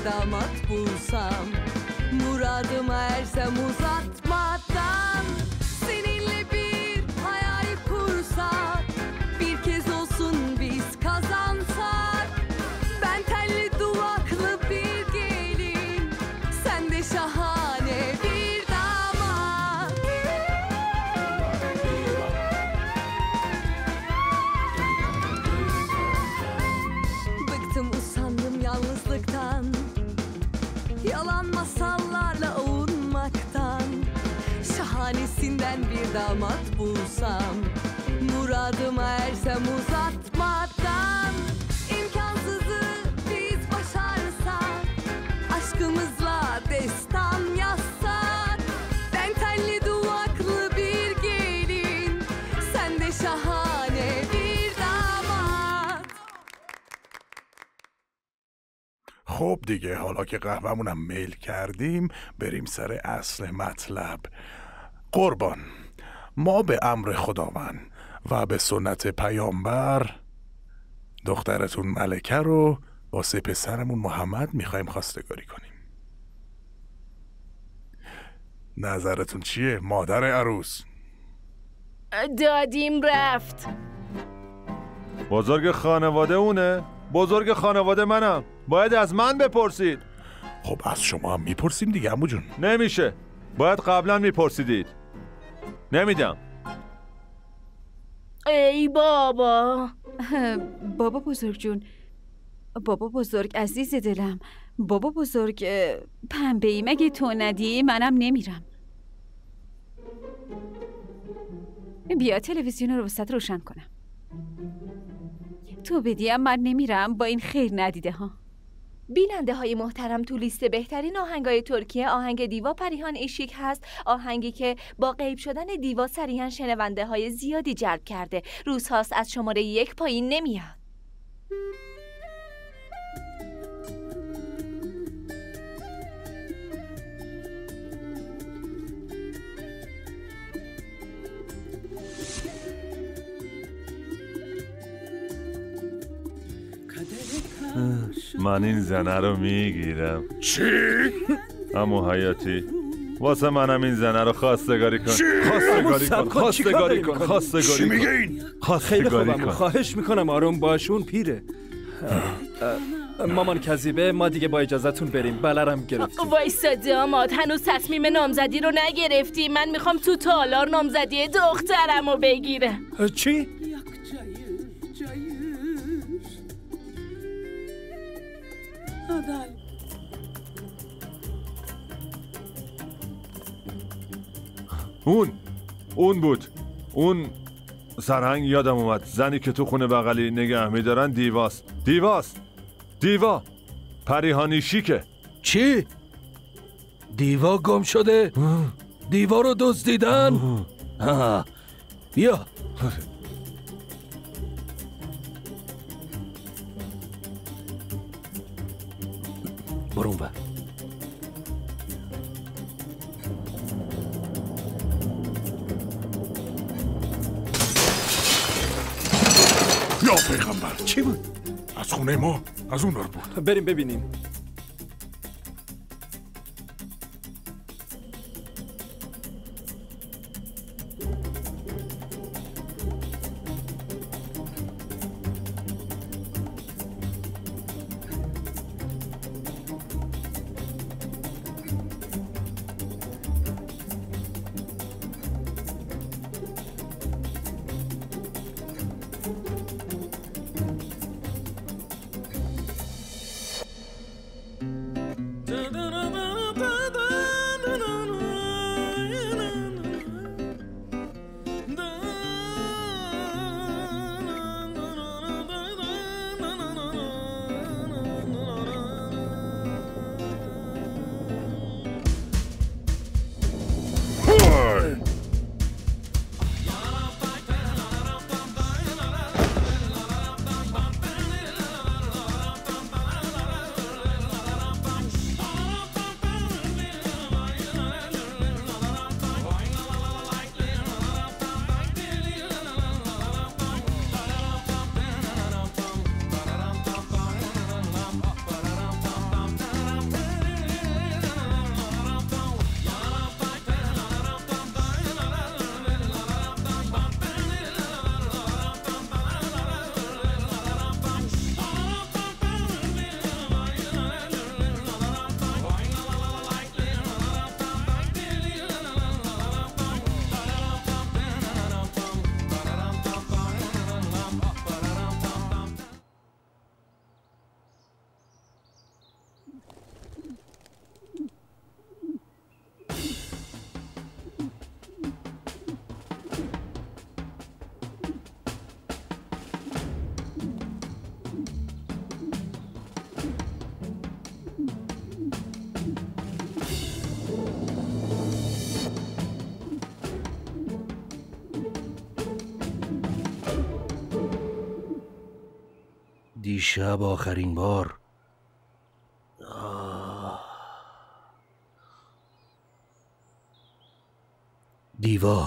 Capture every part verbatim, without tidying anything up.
bir damat bulsam, muradıma ersem uzatmadan, seninle bir hayal kursak, bir kez olsun biz kazansak. Ben telli duvaklı bir gelin, sen de şahane bir damat. Bıktım usandım yalnızlıktan, yalan masallarla ovunmaktan. Şahanesinden bir damat bulsam, muradıma ersem uzatmadan. İmkansızı biz başarsak, aşkımızla destan yazsak. Ben telli duvaklı bir gelin, sen de şahane bir damat. خب دیگه حالا که قهوه‌مونم میل کردیم بریم سر اصل مطلب. قربان، ما به امر خداوند و به سنت پیامبر دخترتون ملکه رو واسه پسرمون محمد میخوایم خواستگاری کنیم. نظرتون چیه مادر عروس؟ دادیم رفت. بزرگ خانواده اونه؟ بزرگ خانواده منم، باید از من بپرسید. خب از شما هم میپرسیم دیگه عمو جون. نمیشه، باید قبلا میپرسیدید. نمیدم. ای بابا. بابا بزرگ جون، بابا بزرگ عزیز دلم، بابا بزرگ پنبه‌ای مگه تو ندی منم نمیرم. بیا تلویزیون رو وسط روشن کنم. تو بدیم من نمیرم با این خیر ندیده ها. بیننده های محترم، تو لیست بهترین آهنگای ترکیه آهنگ دیوا پریهان ایشیک هست. آهنگی که با غیب شدن دیوا صریحاً شنونده های زیادی جلب کرده. روز هاست از شماره یک پایین نمیاد. من این زنه رو میگیرم. چی؟ عمو حیاتی، واسه منم این زنه رو خواستگاری کن. خواستگاری کن، خواستگاری کن، خواستگاری کن. چی میگه این؟ خیلی خوبم، خواهش میکنم آروم باشون پیره. مامان کذیبه، ما دیگه با اجازهتون بریم، بلرم گرفتیم. وایسا داماد، هنوز تصمیم نامزدی رو نگرفتی. من میخوام تو تالار نامزدی دخترم رو بگیره. چی؟ اون اون بود، اون سرهنگ یادم اومد، زنی که تو خونه بغلی نگه میدارن دیواست. دیواست دیوا پریهانی شیکه. چی؟ دیوا گم شده؟ دیوا رو دزدیدن؟ آه. بیا برون بر. یا پیغمبر، چی بود؟ از خونه ما، از اون ور بود. بریم ببینیم. دیشب آخرین بار آه. دیوا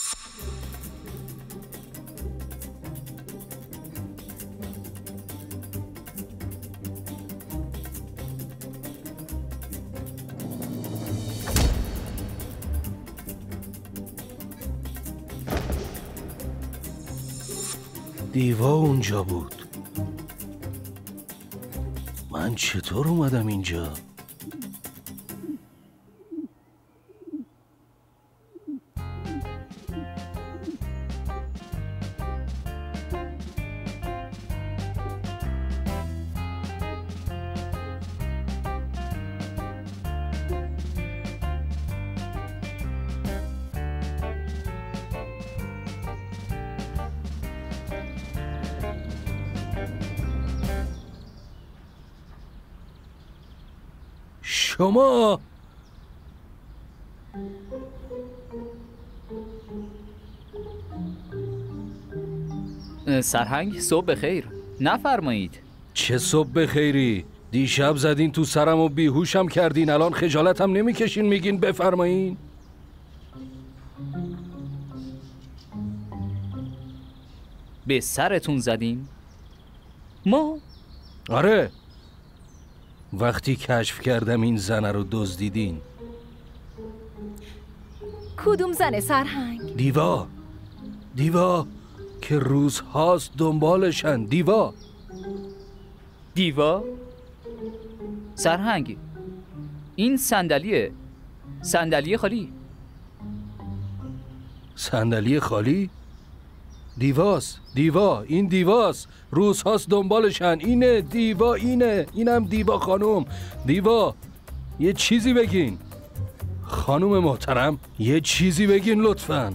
دیوا اونجا بود. من چطور اومدم اینجا؟ شما سرهنگ صبح بخیر. نفرمایید. چه صبح بخیری؟ دیشب زدین تو سرم و بیهوشم کردین، الان خجالتم نمیکشین میگین بفرمایین؟ به سرتون زدین؟ ما؟ آره، وقتی کشف کردم این زنه رو دزدیدین. کدوم زنه سرهنگ؟ دیوا دیوا که روزهاست دنبالشن. دیوا دیوا؟ سرهنگ این صندلیه. صندلی خالی. صندلی خالی؟ دیواست. دیوا این دیواست. روزهاست دنبالشن. اینه دیوا، اینه اینم دیوا خانوم. دیوا یه چیزی بگین خانوم محترم، یه چیزی بگین لطفاً.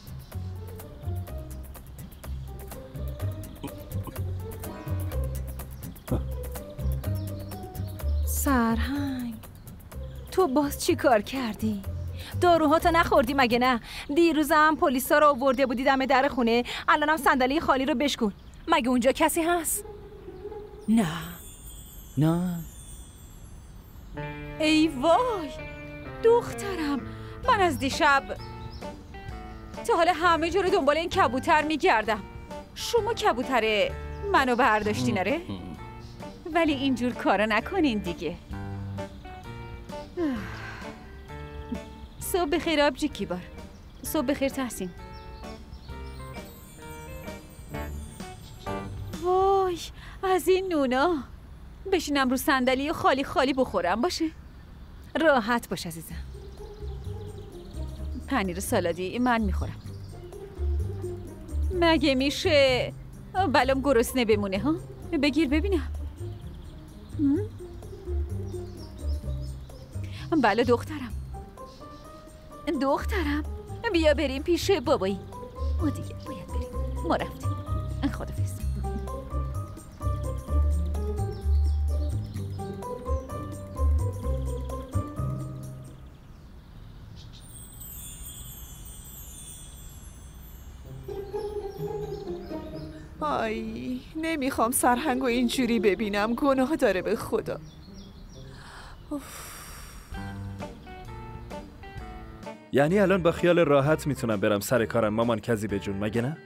سرهنگ تو باز چی کار کردی؟ داروهاتو نخوردی مگه نه؟ دیروزم پلیسا رو آورده بودی دم در خونه، الانم صندلی خالی رو بشکن. مگه اونجا کسی هست؟ نه نه. ای وای دخترم، من از دیشب تا حالا همه جا رو دنبال این کبوتر میگردم. شما کبوتر منو برداشتین آره؟ ولی اینجور کارا نکنین دیگه. صبح بخیر آبجی کیبار. صبح بخیر تحسین. وای از این نونا. بشینم رو صندلی خالی خالی بخورم باشه؟ راحت باش عزیزم. پنیر سالادی من میخورم. مگه میشه بلام گرسنه بمونه ها؟ بگیر ببینم. بله دخترم. دخترم بیا بریم پیش بابایی. ما دیگه باید بریم. ما رفتیم. خدافظ. آی نمیخوام سرهنگو اینجوری ببینم، گناه داره به خدا. اوف. یعنی الان با خیال راحت میتونم برم سر کارم مامان کذیب جون، مگه نه؟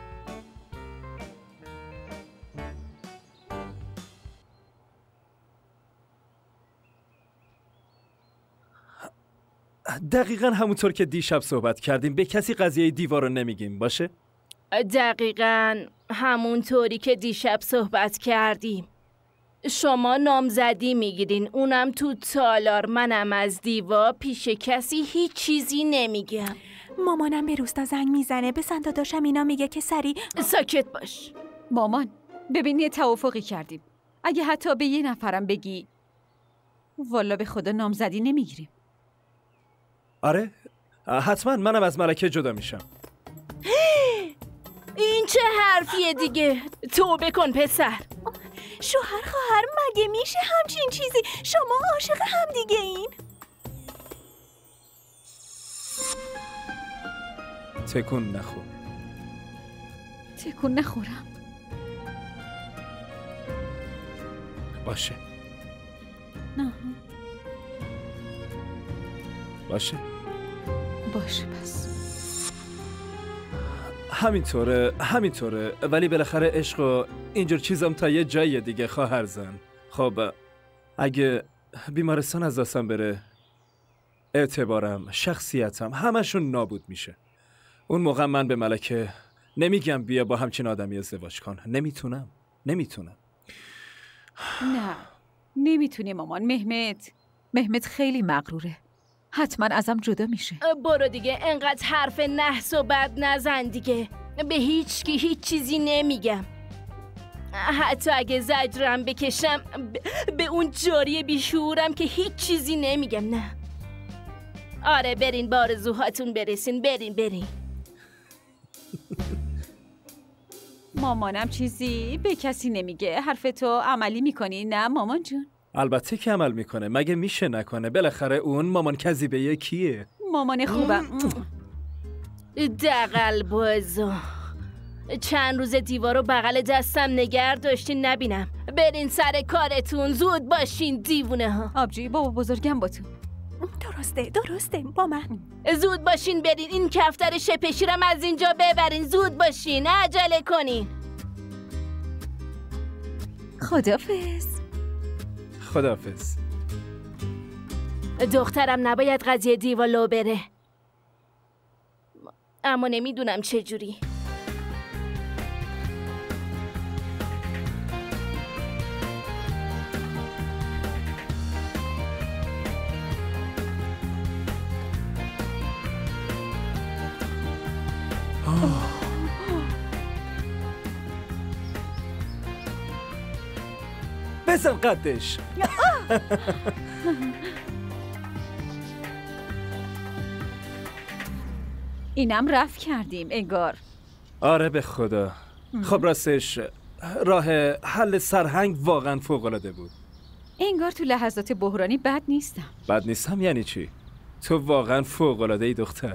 دقیقا همونطور که دیشب صحبت کردیم به کسی قضیه دیوار رو نمیگیم باشه؟ دقیقاً همونطوری که دیشب صحبت کردیم. شما نامزدی میگیرین، اونم تو تالار. منم از دیوا پیش کسی هیچ چیزی نمیگم. مامانم به روستا زنگ میزنه، به سنداداشم اینا میگه که سری. ساکت باش مامان. ببین یه توافقی کردیم، اگه حتی به یه نفرم بگی والا به خدا نامزدی نمیگیریم. آره حتما منم از ملکه جدا میشم. این چه حرفیه دیگه؟ توبه کن پسر. شوهر خواهر مگه میشه همچین چیزی؟ شما عاشق هم دیگه این؟ تکون نخور. تکون نخورم. باشه نه باشه باشه پس همینطوره همینطوره ولی بالاخره عشق و اینجور چیزم تا یه جای دیگه خواهر زن. خب اگه بیمارستان از دستم بره اعتبارم، شخصیتم همشون نابود میشه. اون موقع من به ملکه نمیگم بیا با همچین آدمی ازدواج کن. نمیتونم نمیتونم نه نمیتونی مامان. مهمت مهمت خیلی مغروره، حتما ازم جدا میشه. برو دیگه، انقدر حرف نحس و بد نزن دیگه. به هیچ کی هیچ چیزی نمیگم، حتی اگه زجرم بکشم به اون جاری بیشورم که هیچ چیزی نمیگم. نه آره برین به آرزوهاتون برسین، برین برین. مامانم چیزی به کسی نمیگه. حرف تو عملی میکنی نه مامان جون؟ البته که عمل میکنه، مگه میشه نکنه؟ بالاخره اون مامان کذیبه کیه؟ مامان خوبم. دقل بازو چند روز دیوارو بغل دستم نگر داشتین نبینم. برین سر کارتون، زود باشین دیوونه ها. آبجی بابا بزرگم با تو. درسته درسته با من. زود باشین برین، این کفتر شپشیرم از اینجا ببرین. زود باشین، عجله کنین. خدافظ. خدافظ. دخترم نباید قضیه دیوالو بره، اما نمیدونم چجوری. بزن قدش. اینم رفت کردیم انگار. آره به خدا. خب راستش راه حل سرهنگ واقعا فوق‌العاده بود. انگار تو لحظات بحرانی بد نیستم. بد نیستم یعنی چی؟ تو واقعا فوق‌العاده ای دختر.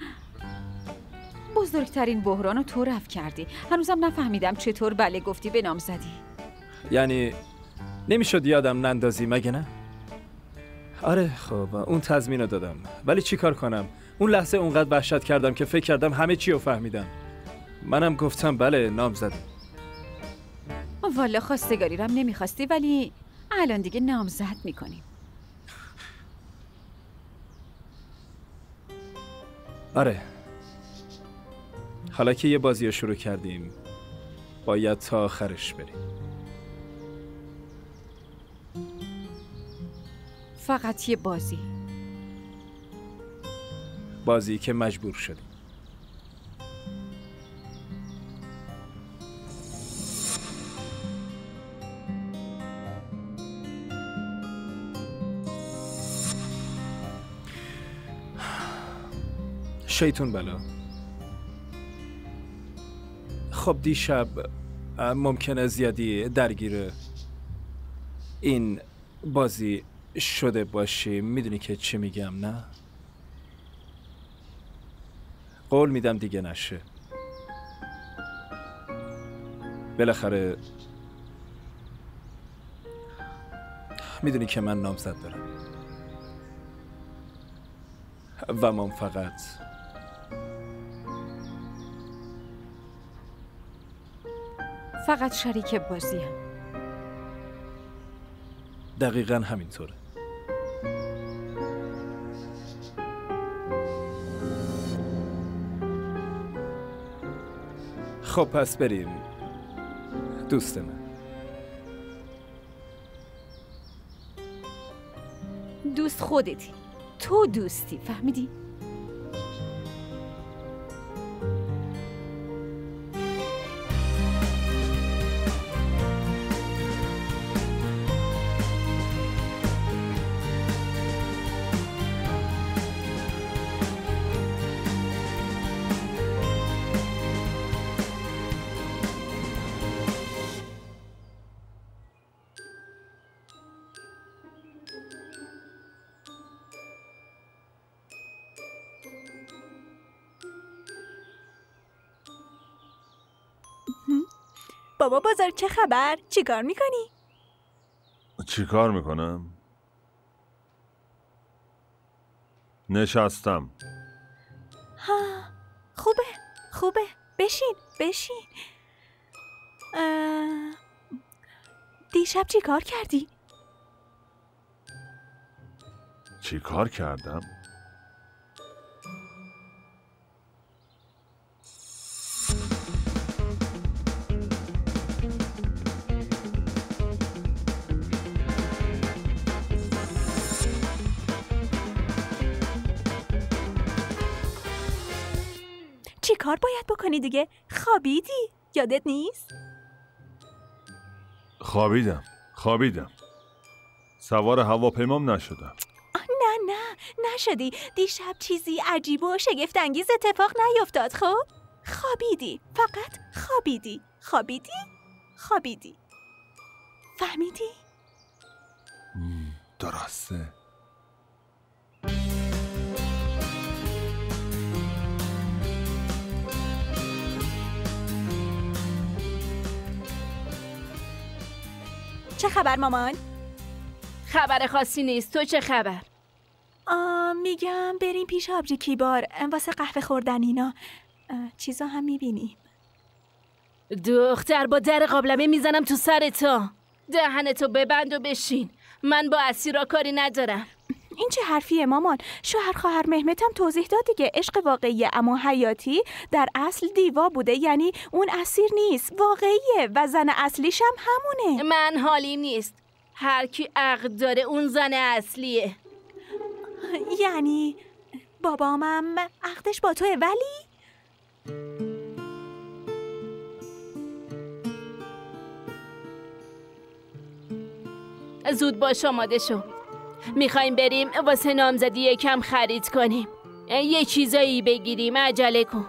بزرگترین بحران رو تو رفت کردی. هنوزم نفهمیدم چطور بله گفتی به نام زدی. یعنی نمیشد یادم نندازی مگه نه؟ آره خب اون تضمین رو دادم، ولی چی کار کنم؟ اون لحظه اونقدر وحشت کردم که فکر کردم همه چی رو فهمیدم. منم گفتم بله نام زدم. والا خواستگاری رم نمیخواستی، ولی الان دیگه نامزد میکنیم. آره حالا که یه بازی رو شروع کردیم باید تا آخرش بریم. فقط یه بازی. بازی که مجبور شدیم. شیطون بلا. خب دیشب ممکنه زیادی درگیر این بازی شده باشی. میدونی که چی میگم نه؟ قول میدم دیگه نشه. بالاخره میدونی که من نامزد دارم و من فقط فقط شریک بازیم. دقیقاً همینطوره. خب پس بریم دوست من. دوست خودتی، تو دوستی، فهمیدی؟ بابا بزرگ چه خبر؟ چیکار میکنی؟ چی کار میکنم؟ نشستم. ها خوبه خوبه بشین بشین. اه... دیشب چی کار کردی؟ چی کار کردم؟ چی کار باید بکنی دیگه؟ خوابیدی؟ یادت نیست؟ خوابیدم خوابیدم سوار هواپیمام نشدم. نه نه نشدی. دیشب چیزی عجیب و شگفت انگیز اتفاق نیفتاد. خب خوابیدی، فقط خوابیدی خوابیدی خوابیدی. فهمیدی؟ درسته. چه خبر مامان؟ خبر خاصی نیست. تو چه خبر؟ آه میگم بریم پیش آبجی کیبار واسه قهوه خوردن اینا چیزا هم میبینیم. دختر با در قابلمه میزنم تو سرتا. دهنتو ببند و بشین. من با اسیرا کاری ندارم. این چه حرفیه مامان؟ شوهر خواهر مهمتم توضیح داد دیگه. عشق واقعی اما حیاتی در اصل دیوا بوده، یعنی اون اسیر نیست، واقعیه و زن اصلیش هم همونه. من حالی نیست. هر کی عقل داره اون زن اصلیه. یعنی بابامم عقدش با توه ولی؟ زود باش آماده شو. میخوایم بریم واسه نامزدی یکم خرید کنیم. یه چیزایی بگیریم. عجله کن.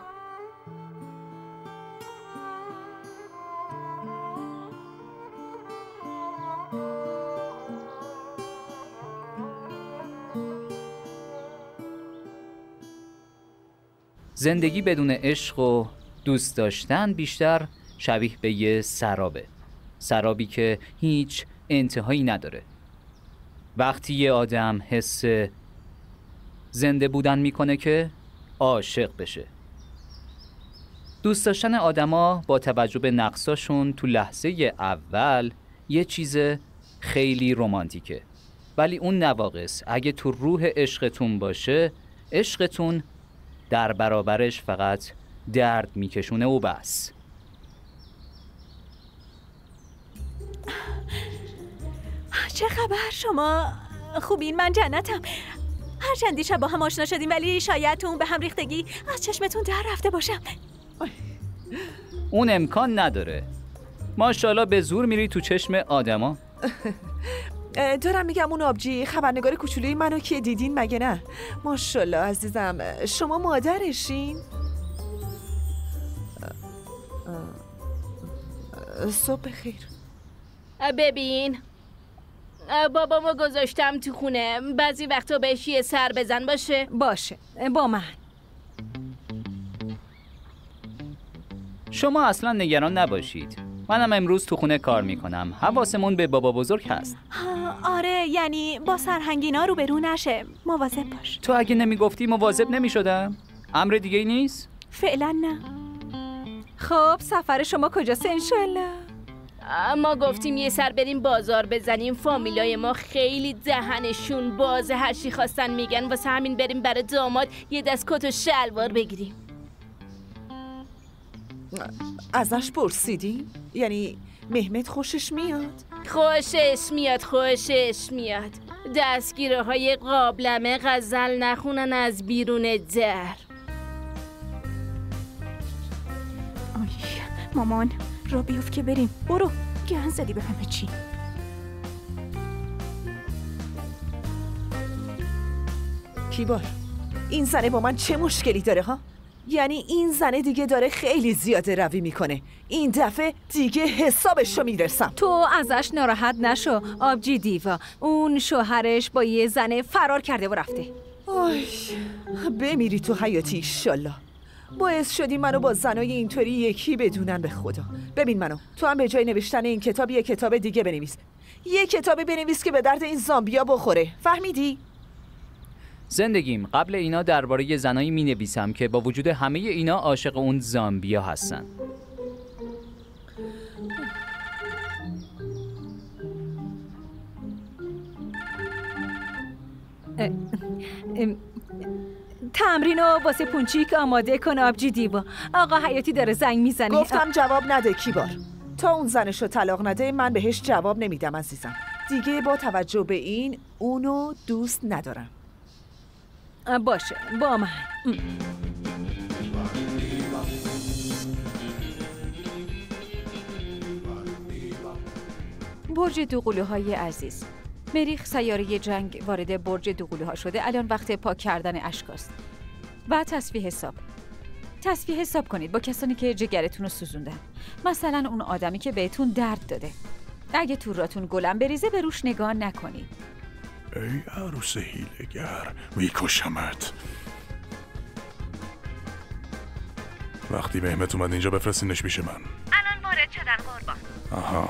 زندگی بدون عشق و دوست داشتن بیشتر شبیه به یه سرابه. سرابی که هیچ انتهایی نداره. وقتی یه آدم حس زنده بودن میکنه که عاشق بشه. دوست داشتن آدما با توجه به نقصاشون تو لحظه اول یه چیز خیلی رمانتیکه، ولی اون نواقص اگه تو روح عشقتون باشه، عشقتون در برابرش فقط درد میکشونه و بس. چه خبر شما؟ خوبین؟ من جنتم. هرچند دیشب با هم آشنا شدیم ولی شاید تو اون به هم ریختگی از چشمتون در رفته باشم. اون امکان نداره. ماشاءالله به زور میری تو چشم آدما. دارم میگم اون آبجی خبرنگار کوچولوی منو که دیدین مگه نه؟ ماشاءالله عزیزم. شما مادرشین؟ صبح بخیر. ببین بابامو گذاشتم تو خونه. بعضی وقتا بهش یه سر بزن. باشه؟ باشه با من. شما اصلا نگران نباشید. منم امروز تو خونه کار میکنم. حواسمون به بابا بزرگ هست. آره یعنی با سرهنگینا رو برو نشه. مواظب باش. تو اگه نمیگفتی مواظب نمیشدم. امر دیگه ای نیست؟ فعلا نه. خب سفر شما کجاست انشالله؟ ما گفتیم یه سر بریم بازار بزنیم. فامیلای ما خیلی دهنشون بازه، هر چی خواستن میگن. واسه همین بریم برای داماد یه دست کت و شلوار بگیریم. ازش پرسیدی؟ یعنی مهمت خوشش میاد؟ خوشش میاد خوشش میاد. دستگیره های قابلمه غزل نخونن از بیرون در. آی مامان را بیفت که بریم. برو گن زدی به همه چی. کیبار این زنه با من چه مشکلی داره ها؟ یعنی این زنه دیگه داره خیلی زیاده روی میکنه. این دفعه دیگه حسابشو میرسم. تو ازش ناراحت نشو آبجی دیوا. اون شوهرش با یه زنه فرار کرده و رفته. آی بمیری تو حیاتی ایشالله. باعث شدی منو با زنای اینطوری یکی بدونن. به خدا ببین منو، تو هم به جای نوشتن این کتاب یه کتاب دیگه بنویس. یه کتابی بنویس که به درد این زامبیا بخوره، فهمیدی؟ زندگیم قبل اینا درباره زنایی می نویسم که با وجود همه اینا عاشق اون زامبیا هستن. تمرینو واسه پونچیک آماده کن آبجی دیوا. آقا حیاتی داره زنگ میزنه. گفتم جواب نده کیبار. تا اون زنشو طلاق نده من بهش جواب نمیدم عزیزم. دیگه با توجه به این اونو دوست ندارم. باشه با من. برج دوقلوهای عزیز، مریخ سیاره جنگ وارد برج دوقلوها شده. الان وقت پاک کردن اشکاست و تصفیه حساب. تصفیه حساب کنید با کسانی که جگرتون رو سوزوندن. مثلا اون آدمی که بهتون درد داده. اگه تو راتون گلم بریزه به روش نگاه نکنید. ای عروس هیله‌گر، میکشمت. وقتی مهمت اومد اینجا بفرستینش پیش من. الان وارد شدن قربان. آها.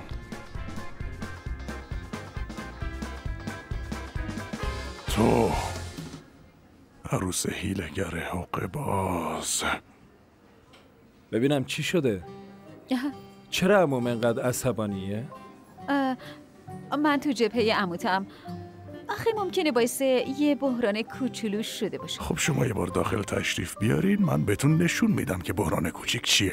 تو عروس هیله‌گر حقه باز. ببینم چی شده؟ چرا عموم انقدر عصبانیه؟ من تو جبهه عموتم. آخه ممکنه باعث یه بحران کوچولو شده باشه. خب شما یه بار داخل تشریف بیارین، من بهتون نشون میدم که بحران کوچیک چیه.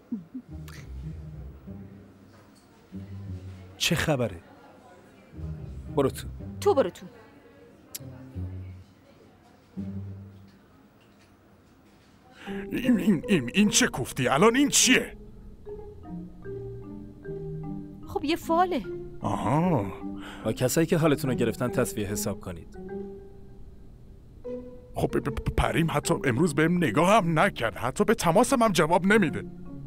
چه خبره؟ برو تو. تو برو تو. این, این, این, این چه کوفتی؟ الان این چیه؟ خب یه فاله. آها. با کسایی که حالتون رو گرفتن تصفیه حساب کنید. خب پریم حتی امروز بهم نگاه هم نکرد، حتی به تماسم هم جواب نمیده.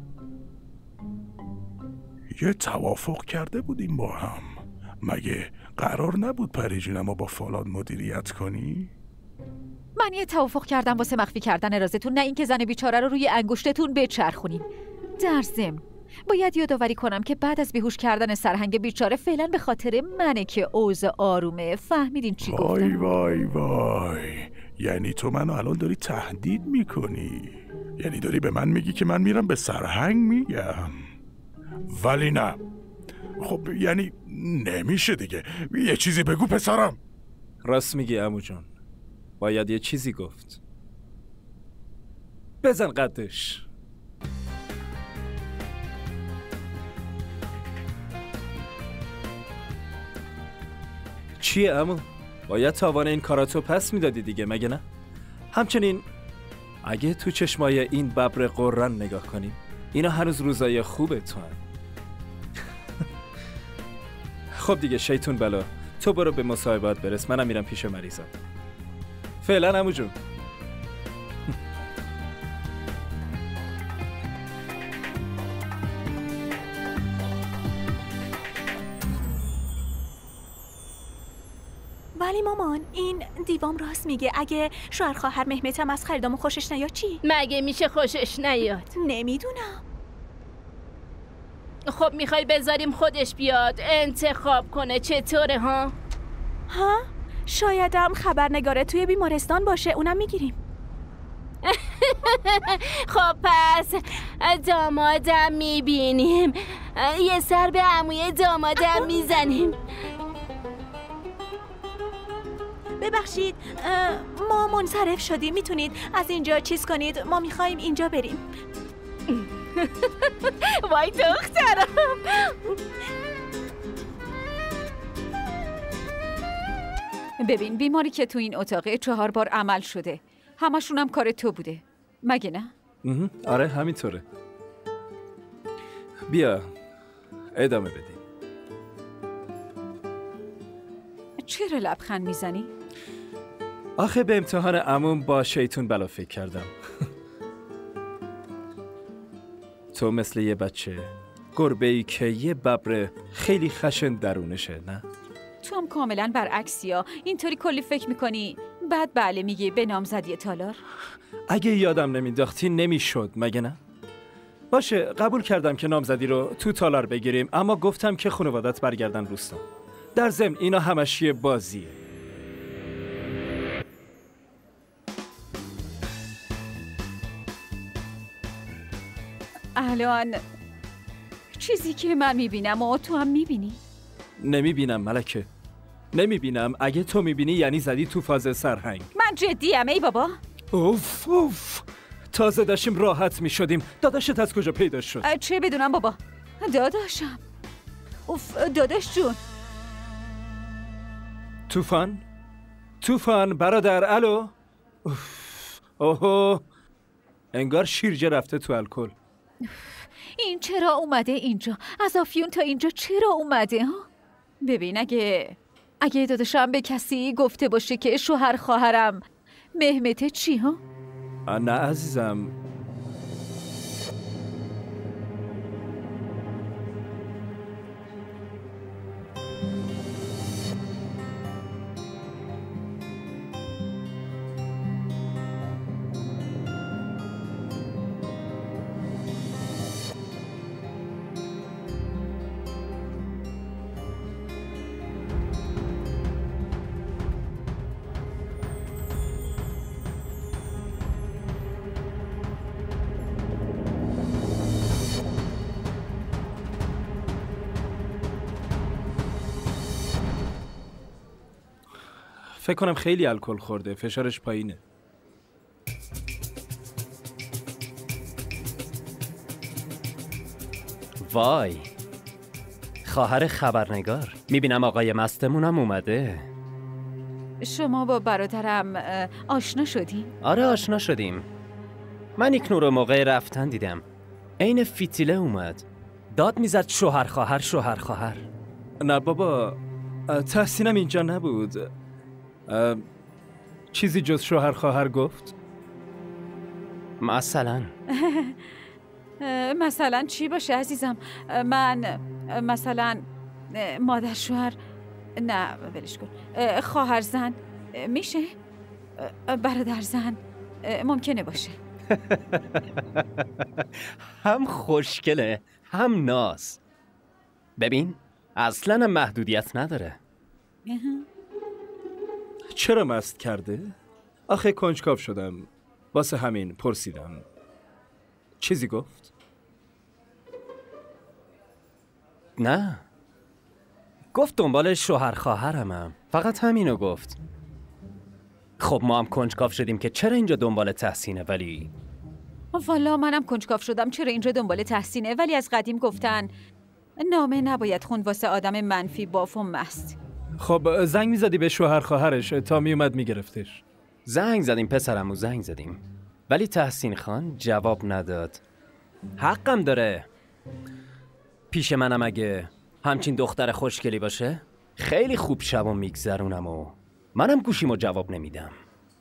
یه توافق کرده بودیم با هم. مگه قرار نبود پری جونمو با فولاد مدیریت کنی؟ من یه توافق کردم واسه مخفی کردن رازتون، نه اینکه زن بیچاره رو روی انگشتتون بچرخونیم. در ضمن باید یادآوری کنم که بعد از بیهوش کردن سرهنگ بیچاره فعلا به خاطر منه که اوضاع آرومه. فهمیدین چی گفتم؟ وای وای وای، یعنی تو منو الان داری تهدید میکنی؟ یعنی داری به من میگی که من میرم به سرهنگ میگم؟ ولی نه. خب یعنی نمیشه دیگه. یه چیزی بگو پسرم. راست میگی عمو جون، باید یه چیزی گفت. بزن قدش. چیه عمو؟ باید تاوان این کاراتو پس میدادی دیگه، مگه نه؟ همچنین اگه تو چشمای این ببر قرن نگاه کنیم، اینا هنوز روزای خوبه تو هم. خب دیگه شیطون بلا، تو برو به مصاحبات برس، منم میرم پیش مریضم. فعلا عمو جون. ولی مامان این دیوام راست میگه. اگه شوهر خواهر مهمتم از خریدامو خوشش نیاد چی؟ مگه میشه خوشش نیاد؟ نمیدونم. خب میخوای بذاریم خودش بیاد انتخاب کنه، چطوره ها؟ ها؟ شایدم خبرنگاره توی بیمارستان باشه، اونم میگیریم. خب پس دامادم میبینیم، یه سر به عموی دامادم میزنیم. ببخشید ما منصرف شدیم، میتونید از اینجا چیز کنید؟ ما میخواییم اینجا بریم. وای دخترم. ببین بیماری که تو این اتاقه چهار بار عمل شده، همشونم کار تو بوده، مگه نه؟ آره همینطوره. بیا ادامه بدیم. چرا لبخند میزنی؟ آخه به امتحان عموم با شیطون بلا فکر کردم. تو مثل یه بچه گربه‌ای که یه ببر خیلی خشن درونشه، نه؟ تو هم کاملا برعکسی ها. اینطوری کلی فکر میکنی بعد بله میگی به نامزدی تالار؟ اگه یادم نمینداختی نمیشد مگه نه؟ باشه قبول کردم که نامزدی رو تو تالار بگیریم، اما گفتم که خانوادت برگردن روستا. در ضمن اینا همش یه بازیه. الان چیزی که من میبینم و تو هم میبینی؟ نمیبینم ملکه، نمیبینم. اگه تو میبینی یعنی زدی تو فاز سرهنگ. من جدیم ای بابا. اوف اوف، تازه داشتیم راحت میشدیم. داداشت از کجا پیدا شد؟ چه بدونم بابا. داداشم. اوف داداش جون. توفان؟ توفان برادر، الو؟ اوف اوهو، انگار شیرجه رفته تو الکل. این چرا اومده اینجا؟ از آفیون تا اینجا چرا اومده ها؟ ببین اگه اگه داداشم به کسی گفته باشه که شوهر خواهرم مهمته چی ها؟ نه عزیزم، فکر کنم خیلی الکل خورده، فشارش پایینه. وای، خواهر خبرنگار، میبینم آقای مستمونم اومده. شما با برادرم آشنا شدین؟ آره آشنا شدیم. من ایکنو رو موقع رفتن دیدم، عین فیتیله اومد، داد میزد شوهر خواهر شوهر خواهر. نه بابا، تحسینم اینجا نبود. چیزی جز شوهر خواهر گفت؟ مثلا مثلا چی باشه عزیزم؟ من مثلا مادر شوهر، نه ولش کن، خواهر زن میشه؟ برادر زن ممکنه باشه. هم خوشگله هم ناز. ببین اصلا هم محدودیت نداره. چرا مست کرده؟ آخه کنجکاو شدم، واسه همین پرسیدم. چیزی گفت؟ نه، گفت دنبال شوهر خواهرمم، فقط همینو گفت. خب ما هم کنجکاو شدیم که چرا اینجا دنبال تحسینه، ولی والا منم کنجکاو شدم چرا اینجا دنبال تحسینه، ولی از قدیم گفتن نامه نباید خوند واسه آدم منفی باف و مست. خب زنگ میزدی به شوهر خواهرش تا میومد میگرفتش؟ زنگ زدیم پسرمو، زنگ زدیم، ولی تحسین خان جواب نداد. حقم داره، پیش منم اگه همچین دختر خوشگلی باشه خیلی خوب شبو میگذرونم و منم گوشیمو جواب نمیدم.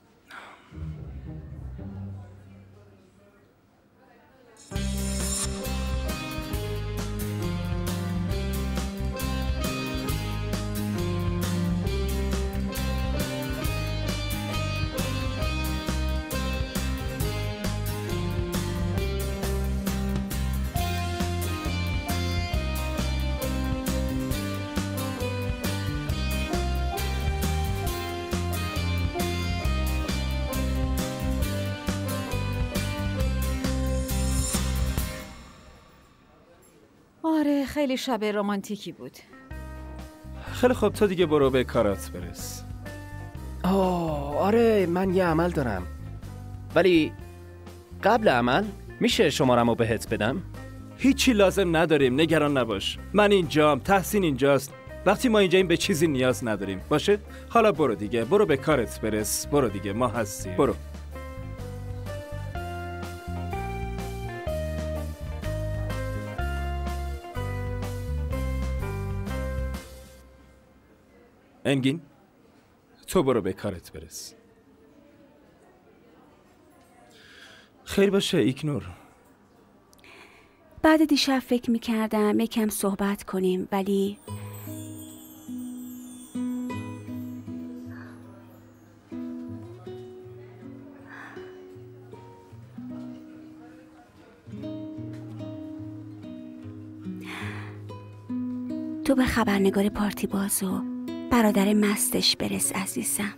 آره خیلی شب رمانتیکی بود. خیلی خوب، تو دیگه برو به کارات برس. آه آره من یه عمل دارم، ولی قبل عمل میشه شمارمو بهت بدم؟ هیچی لازم نداریم، نگران نباش. من اینجام، تحسین اینجاست. وقتی ما اینجاییم به چیزی نیاز نداریم، باشه؟ حالا برو دیگه، برو به کارت برس. برو دیگه، ما هستیم. برو. انگین، تو برو به کارت برس. خیر باشه ایکنور. بعد دیشب فکر میکردم یکم صحبت کنیم، ولی تو به خبرنگار پارتی باز و برادر مستش برس عزیزم.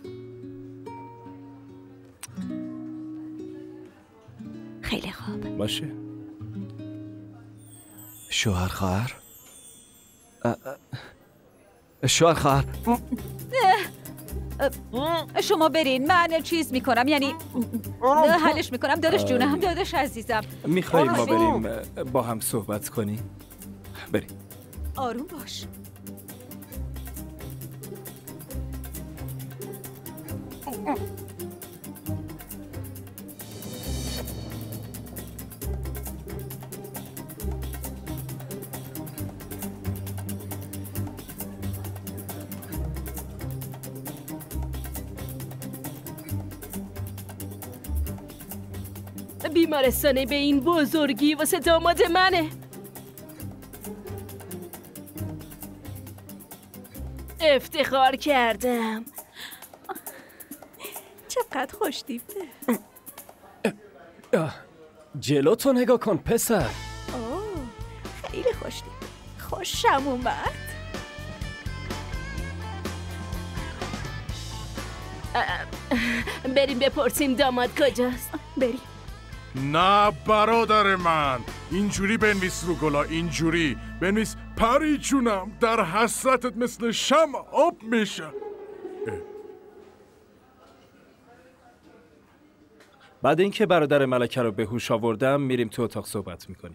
خیلی خوب باشه. شوهر خواهر شوهر خواهر شما برین، من چیز میکنم، یعنی حلش میکنم. داداش جونم، داداش عزیزم، میخوایی ما بریم با هم صحبت کنیم؟ بریم. آروم باش. بیمارستانه به این بزرگی واسه داماد منه. افتخار کردم. چقدر خوشتیپه. جلو تو نگاه کن پسر. اوه خیلی خوشتیپه. خوشم اومد. بریم بپرسیم داماد کجاست. بریم. نه برادر من، اینجوری بنویس رو گلا، اینجوری بنویس پری جونم در حسرتت مثل شمع آب میشه. بعد اینکه برادر ملکه رو به هوش آوردم میریم تو اتاق صحبت میکنیم.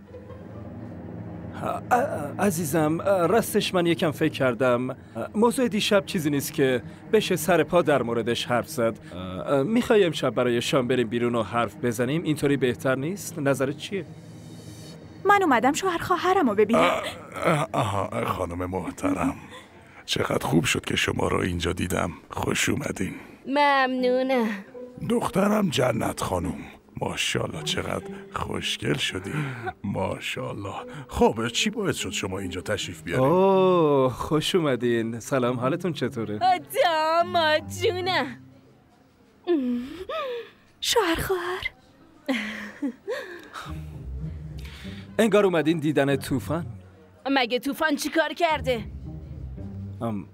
عزیزم راستش من یکم فکر کردم موضوع دیشب چیزی نیست که بشه سر پا در موردش حرف زد. میخوای امشب برای شام بریم بیرون و حرف بزنیم؟ اینطوری بهتر نیست؟ نظرت چیه؟ من اومدم شوهر خواهرم رو ببینم. آها خانم محترم، چقدر خوب شد که شما رو اینجا دیدم. خوش اومدین. ممنونه. دخترم جنت خانم، ماشاءالله چقدر خوشگل شدی. ماشاءالله. خب چی باعث شد شما اینجا تشریف بیارین؟ اوه خوش اومدین. سلام، حالتون چطوره؟ داماد جونم. شوهر خواهر انگار اومدین دیدن طوفان. مگه طوفان چی کار کرده؟ ام...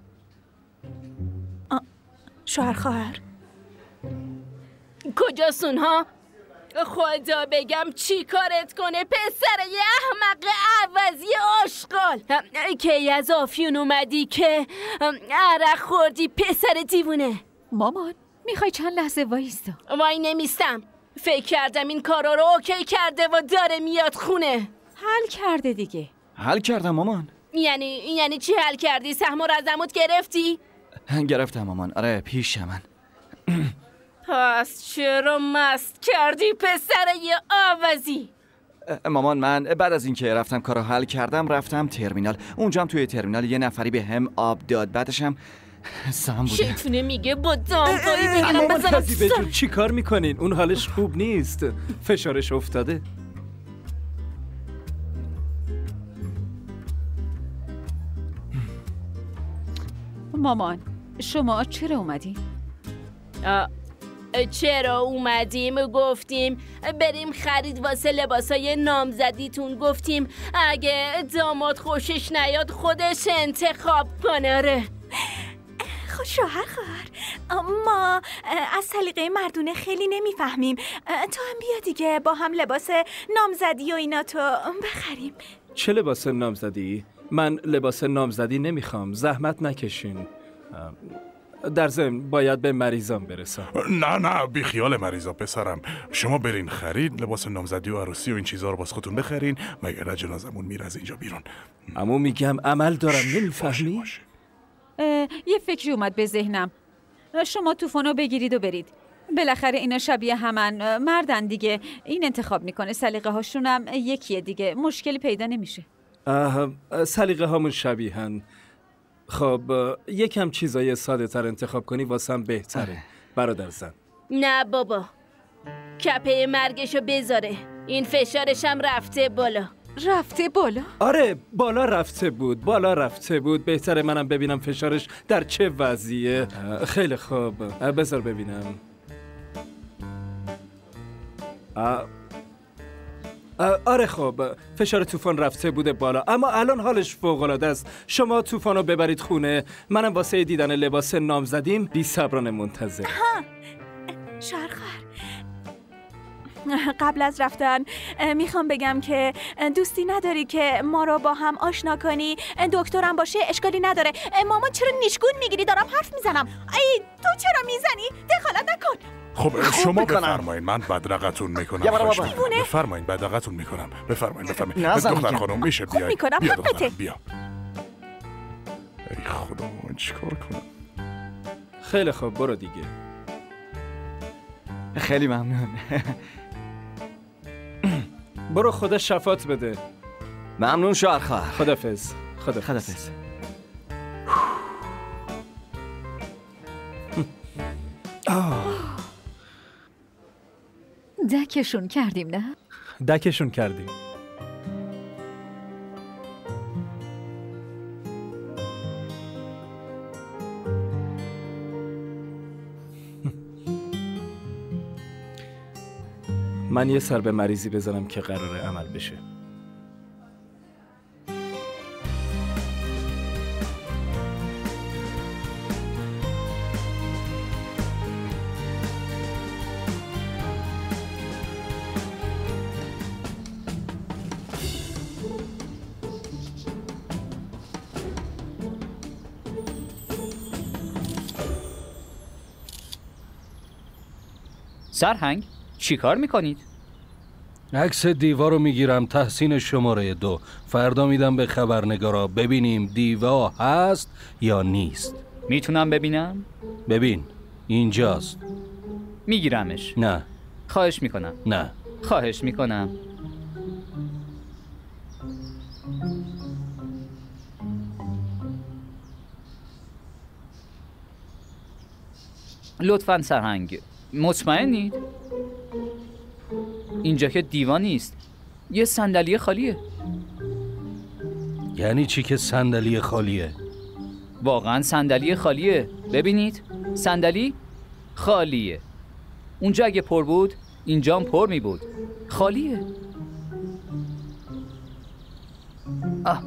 شوهر خواهر کجاست اونها؟ خدا بگم چی کارت کنه پسر یه احمق عوضی آشغال. کی از آفیون اومدی که عرق خوردی پسر دیوونه؟ مامان میخوای چند لحظه وایستا؟ وای نمیستم. فکر کردم این کارا رو اوکی کرده و داره میاد خونه. حل کرده دیگه. حل کردم مامان. یعنی یعنی چی حل کردی؟ سهم و رزموت گرفتی؟ گرفتم مامان. آره پیش من. پس چرا مست کردی پسر یه آوازی؟ مامان من بعد از اینکه رفتم کارو حل کردم رفتم ترمینال. اونجا هم توی ترمینال یه نفری به هم آب داد. بعدش هم سم بوده. چتونه میگه با دامپایی بگیرم بزنم سر. چی کار میکنین؟ اون حالش خوب نیست. فشارش افتاده. مامان شما چرا اومدین؟ چرا اومدیم؟ گفتیم بریم خرید واسه لباسای نامزدیتون. گفتیم اگه داماد خوشش نیاد خودش انتخاب کنه. ره خب شوهر خواهر ما از سلیقه مردونه خیلی نمیفهمیم. تو هم بیا دیگه با هم لباس نامزدی و اینا تو بخریم. چه لباس نامزدی؟ من لباس نامزدی نمیخوام. زحمت نکشین. در ضمن باید به مریضان برسم. نه نه بی خیال مریضا پسرم. شما برین خرید لباس نامزدی و عروسی و این چیزها رو باز خودتون بخرین، مگر جنازمون میره از اینجا بیرون. اما میگم عمل دارم. نمیفهمی؟ یه فکری اومد به ذهنم. شما طوفانو بگیرید و برید. بالاخره اینا شبیه همن، مردن دیگه. این انتخاب میکنه، سلیقه هاشونم یکیه دیگه، مشکلی پیدا نمیشه. سلیقه هامون شبیهن. خب یکم چیزای ساده تر انتخاب کنی واسم بهتره برادر زن. نه بابا، کپه مرگشو بذاره. این فشارش هم رفته بالا. رفته بالا؟ آره بالا رفته بود. بالا رفته بود. بهتره منم ببینم فشارش در چه وضعیه. خیلی خوب بذار ببینم. آره خب فشار طوفان رفته بوده بالا، اما الان حالش فوق‌العاده است. شما طوفانو ببرید خونه، منم واسه دیدن لباس نامزدیم بی‌صبرانه منتظر. ها شوهرخواهر، قبل از رفتن میخوام بگم که دوستی نداری که ما رو با هم آشنا کنی؟ دکترم باشه اشکالی نداره. مامان چرا نیشگون میگیری؟ دارم حرف میزنم. ای تو چرا میزنی؟ دخالت نکن. خب شما بفرمایید، من بدرقتون میکنم. بفرمایید بدرقتون میکنم. بفرمایید بفرمایید. دختر خانم میشه بیاید. میکنم بیا حقته. دخترم بیا. ای خدا من چیکار کنم؟ خیلی خوب برو دیگه. خیلی ممنون. برو خدا شفات بده. ممنون شوهرخواهر. خدافظ. خدافظ. خدافظ. دکشون کردیم نه؟ دکشون کردیم. من یه سر به مریضی بزنم که قراره عمل بشه. سرهنگ چی کار میکنید؟ عکس دیوا رو میگیرم، تحسین شماره دو. فردا میدم به خبرنگارا ببینیم دیوا هست یا نیست. میتونم ببینم؟ ببین اینجاست. میگیرمش؟ نه. خواهش میکنم. نه. خواهش میکنم. لطفاً سرهنگ مطمئنید؟ اینجا که دیوان نیست، یه صندلی خالیه. یعنی چی که صندلی خالیه؟ واقعا صندلی خالیه. ببینید صندلی خالیه. اونجا اگه پر بود اینجا هم پر می بود. خالیه. آه.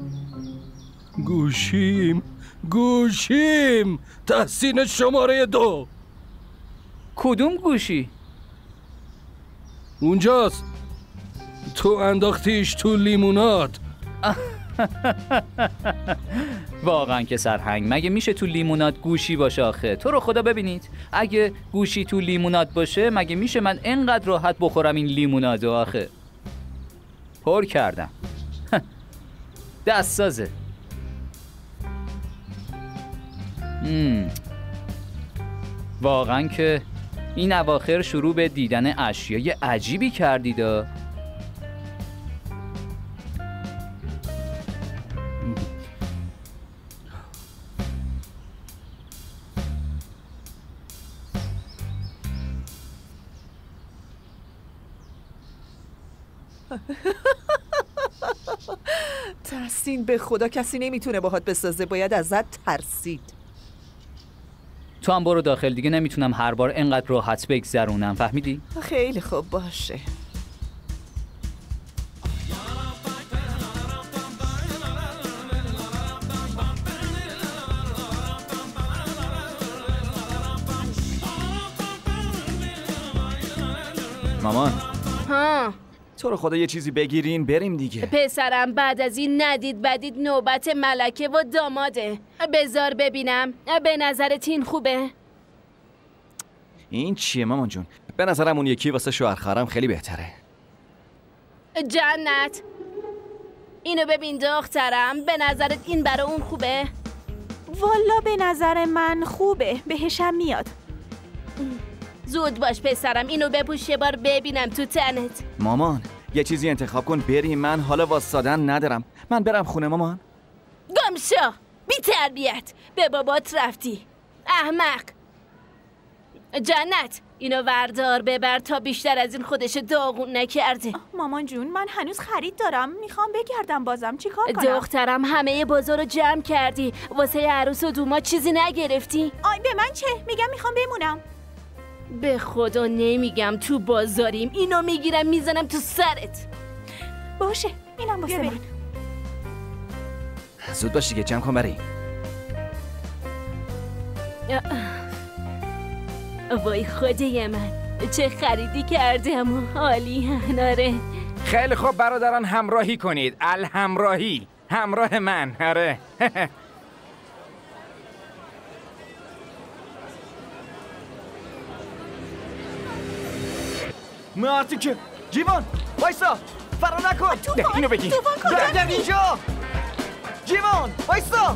گوشیم گوشیم تحسین شماره دو. کدوم گوشی؟ اونجاست. تو انداختیش تو لیموناد. واقعا که سرهنگ مگه میشه تو لیموناد گوشی باشه آخه؟ تو رو خدا ببینید اگه گوشی تو لیموناد باشه مگه میشه من انقدر راحت بخورم این لیمونادو آخه؟ پر کردم. دست سازه. مم. واقعا که این اواخر شروع به دیدن اشیای عجیبی کردید. تحسین به خدا کسی نمیتونه باهات بسازه، باید ازت ترسید. تو هم برو داخل، دیگه نمیتونم هر بار انقدر راحت بگذرونم، فهمیدی؟ خیلی خوب باشه. مامان ها تو رو خدا یه چیزی بگیرین بریم دیگه. پسرم بعد از این ندید بدید نوبت ملکه و داماده. بذار ببینم. به نظرت این خوبه؟ این چیه مامان جون؟ به نظرم اون یکی واسه شوهرخواهرم خیلی بهتره. جنت اینو ببین دخترم، به نظرت این برای اون خوبه؟ والا به نظر من خوبه، بهشم میاد. زود باش پسرم، اینو بپوش یه بار ببینم تو تنت. مامان یه چیزی انتخاب کن بریم، من حالا واسادن ندارم. من برم خونه مامان. گم شو بی تربیت، به بابات رفتی احمق. جنت اینو وردار ببر تا بیشتر از این خودش داغون نکرده. مامان جون من هنوز خرید دارم، میخوام بگردم، بازم چی کار کنم؟ دخترم همه بازار رو جمع کردی، واسه عروس و دوما چیزی نگرفتی؟ آی به من چه؟ میگم میخوام بمونم. به خدا نمیگم تو بازاریم، اینو میگیرم میزنم تو سرت. باشه اینم واسه من. زود باش دیگه، جمع کن بریم. وای خدای من، چه خریدی کردم. عالی هناره. خیلی خوب برادران، همراهی کنید. الهمراهی، همراه من. آره. مرتی که جیوان وایسا، فرا نکن. ده اینو بگی. برگرد اینجا. جیوان وایسا.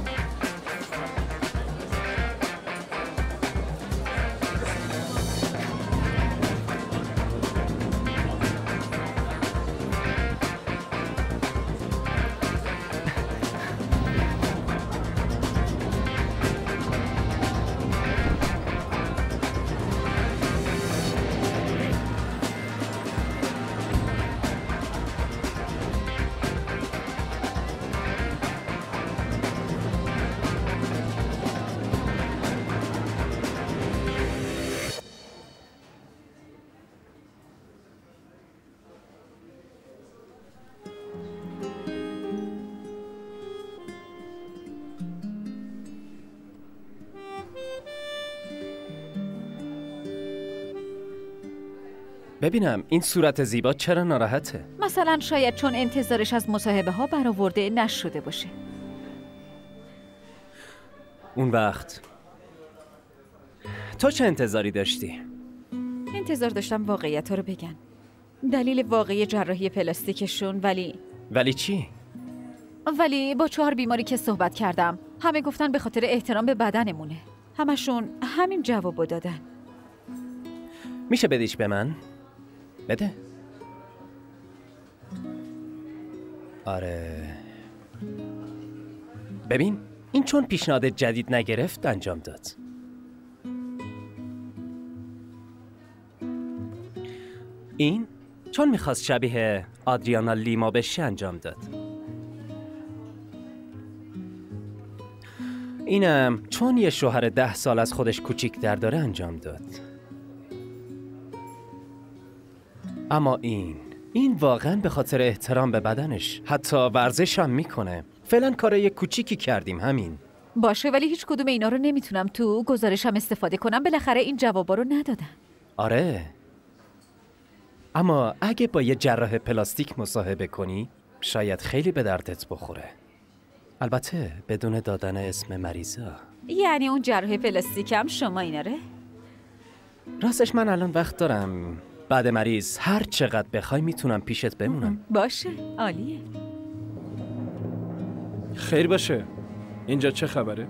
ببینم این صورت زیبا چرا ناراحته؟ مثلا شاید چون انتظارش از مصاحبه ها برآورده نشده باشه. اون وقت تو چه انتظاری داشتی؟ انتظار داشتم واقعیت ها رو بگن. دلیل واقعی جراحی پلاستیکشون. ولی ولی چی؟ ولی با چهار بیماری که صحبت کردم همه گفتن به خاطر احترام به بدنمونه. همشون همین جوابو دادن. میشه بدیش به من؟ بده. آره ببین این چون پیشنهاد جدید نگرفت انجام داد. این چون میخواست شبیه آدریانا لیما بشه انجام داد. اینم چون یه شوهر ده سال از خودش کوچیک‌تر داره انجام داد. اما این این واقعا به خاطر احترام به بدنش حتی ورزش هم میکنه. فعلا کار یه کوچیکی کردیم همین. باشه ولی هیچ کدوم اینا رو نمیتونم تو گزارشم استفاده کنم. بالاخره این جوابا رو ندادن. آره اما اگه با یه جراح پلاستیک مصاحبه کنی شاید خیلی به دردت بخوره. البته بدون دادن اسم مریضا. یعنی اون جراح پلاستیکم شما ایناره؟ راستش من الان وقت دارم. بعد مریض هر چقدر بخوای میتونم پیشت بمونم. باشه عالیه. خیر باشه. اینجا چه خبره؟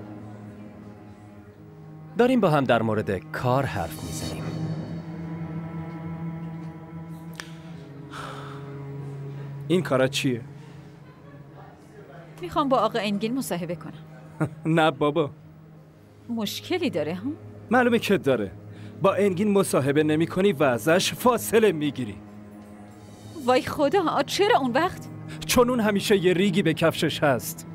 داریم با هم در مورد کار حرف میزنیم. این کارا چیه؟ میخوام با آقا انگین مصاحبه کنم. نه بابا. مشکلی داره ها؟ معلومه که داره. با انگین مصاحبه نمی کنی و ازش فاصله میگیری. وای خدا، چرا اون وقت؟ چون اون همیشه یه ریگی به کفشش هست.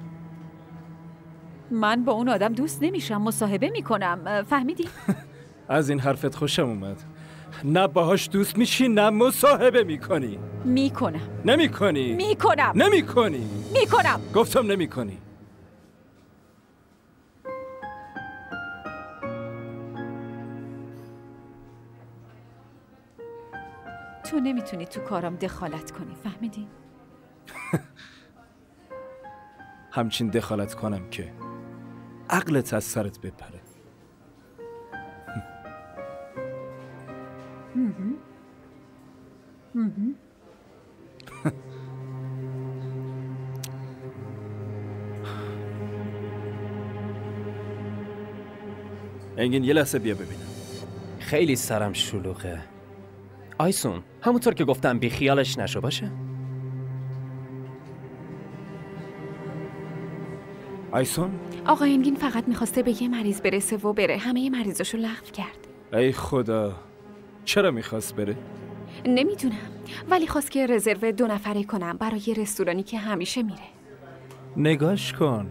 من با اون آدم دوست نمیشم، مصاحبه میکنم. فهمیدی؟ از این حرفت خوشم اومد. نه باهاش دوست میشی نه مصاحبه میکنی. میکنم. نمیکنی. میکنم. نمیکنی. میکنم. گفتم نمیکنی. تو نمیتونی تو کارم دخالت کنی، فهمیدی؟ همچین دخالت کنم که عقلت از سرت بپره. انگین یه لحظه بیا ببینم. خیلی سرم شلوغه. آیسون همونطور که گفتم بی خیالش نشو باشه. آیسون؟ آقا انگین فقط میخواسته به یه مریض برسه و بره. همه مریضاشو لغو کرد. ای خدا، چرا میخواست بره؟ نمیدونم، ولی خواست که رزرو دو نفره کنم برای یه رستورانی که همیشه میره. نگاش کن.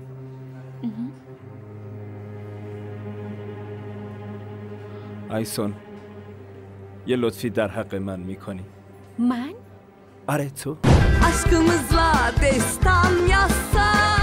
آیسون، یه لطفی در حق من میکنی؟ من؟ آره تو. aşkımızla destan yazsak.